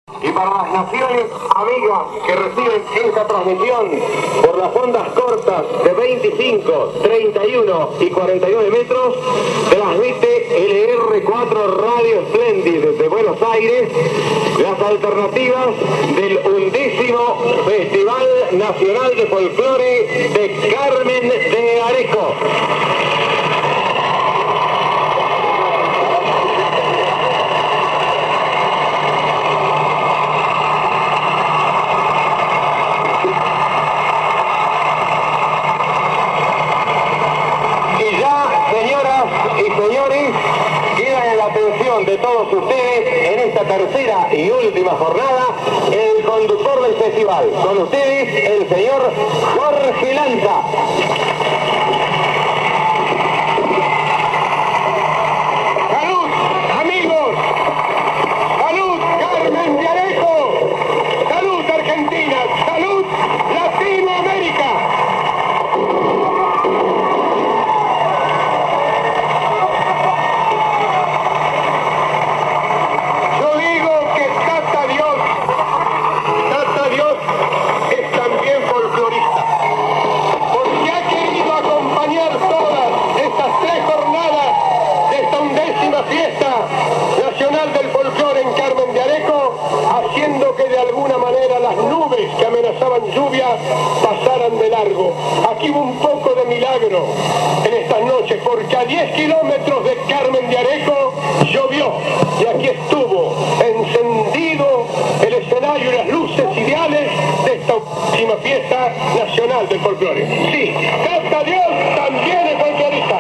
Y para las naciones amigas que reciben esta transmisión por las ondas cortas de 25, 31 y 49 metros, transmite LR4 Radio Splendid de Buenos Aires las alternativas del 11º Festival Nacional de Folclore de Carmen de Areco. De todos ustedes en esta tercera y última jornada, el conductor del festival. Con ustedes, el señor Jorge Lanza. ¡Salud, amigos! ¡Salud, Carmen de Areco! ¡Salud, Argentina! ¡Salud, Latinoamérica! Fiesta Nacional del Folclore en Carmen de Areco, haciendo que de alguna manera las nubes que amenazaban lluvia pasaran de largo. Aquí hubo un poco de milagro en estas noches, porque a 10 kilómetros de Carmen de Areco llovió, y aquí estuvo encendido el escenario y las luces ideales de esta última Fiesta Nacional del Folclore. Sí, Cata Dios también es folclorista.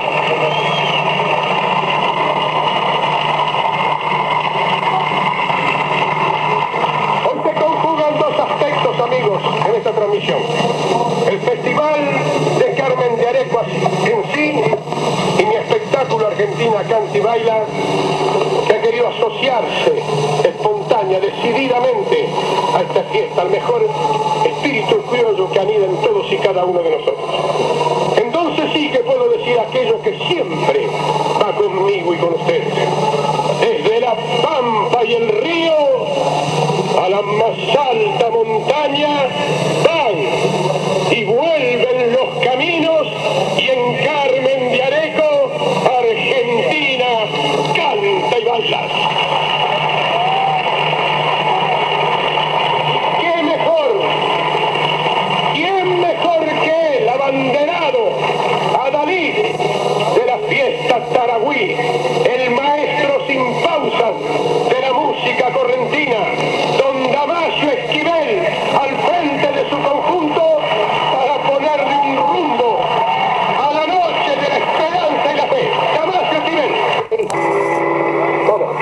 Amigos, en esta transmisión, el Festival de Carmen de Areco en sí y mi espectáculo Argentina Canta y Baila, que ha querido asociarse espontánea, decididamente a esta fiesta, al mejor espíritu criollo que anida en todos y cada uno de nosotros. Entonces sí que puedo decir aquello que siempre va conmigo y con ustedes. Desde la pampa y el río a la más alta montaña van y vuelven los caminos, y en Carmen de Areco, Argentina canta y baila. ¿Quién mejor que el abanderado adalid de la fiesta Taragüí, el maestro sin pausas de la música correntina, don Damasio Esquivel, al frente de su conjunto para ponerle un rumbo a la noche de la esperanza y la fe? Damasio Esquivel. Vamos.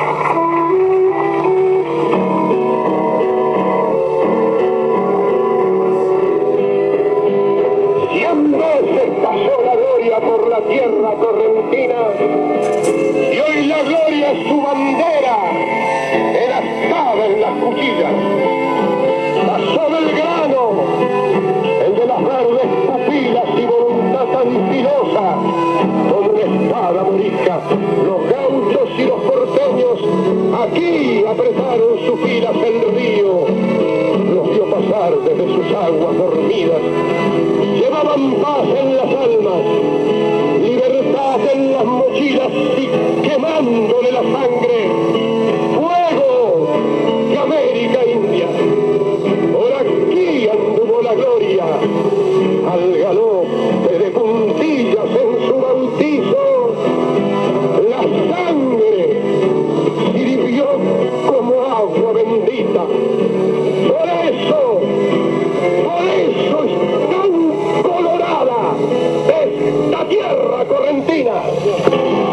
Pasó la gloria por la tierra correntina, y hoy la gloria es su bandera, enastada en las cuchillas. Pasó Belgrano, el de las verdes pupilas y voluntad tan filosa, con una espada morisca. Los gauchos y los porteños aquí apretaron sus filas, el río los vio pasar desde sus aguas dormidas. Llevaban paz en las almas, libertad en las mochilas, y quemándole la sangre, fuego de América India. Por aquí anduvo la gloria, al galope de puntillas en su bautizo, la sangre sirvió como agua bendita. Por eso es tan colorada esta tierra correntina.